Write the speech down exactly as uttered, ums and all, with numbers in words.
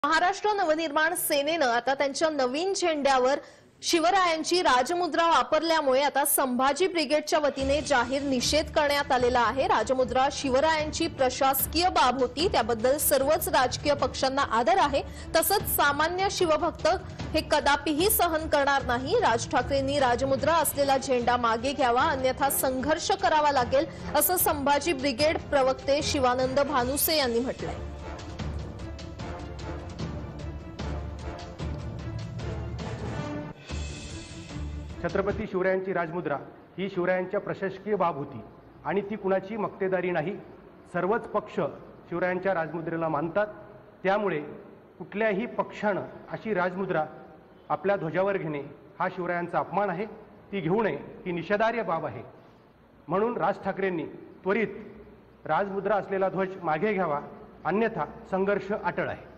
महाराष्ट्र नवनिर्माण सेनेनं आता त्यांच्या नवीन झेंड्यावर शिवरायांची राजमुद्रा वापरल्यामुळे आता संभाजी ब्रिगेडच्या वतीने जाहीर निषेध करण्यात आलेला आहे। राजमुद्रा शिवरायांची प्रशासकीय बाब होती, त्याबद्दल सर्वच राजकीय पक्षांना आदर आहे। तसंच सामान्य शिवभक्त हे कदापिही सहन करणार नाही। राज ठाकरेंनी राजमुद्रा असलेला झेंडा मागे घ्यावा, अन्यथा संघर्ष करावा लागेल, असं संभाजी ब्रिगेड प्रवक्ते शिवानंद भानुसे यांनी म्हटलंय। छत्रपती शिवरायांची राजमुद्रा ही शिवरायांच्या प्रशासकीय बाब होती आणि ती कुणाची मक्तेदारी नाही। सर्वच पक्ष शिवरायांच्या राजमुद्रेला मानतात, त्यामुळे कुठल्याही पक्षानं अशी राजमुद्रा आपल्या ध्वजावर घेणे हा शिवरायांचा अपमान आहे। ती घेऊ नये, ही निषेधार्ह बाब आहे। म्हणून राज ठाकरेंनी त्वरित राजमुद्रा असलेला ध्वज मागे घ्यावा, अन्यथा संघर्ष अटळ आहे।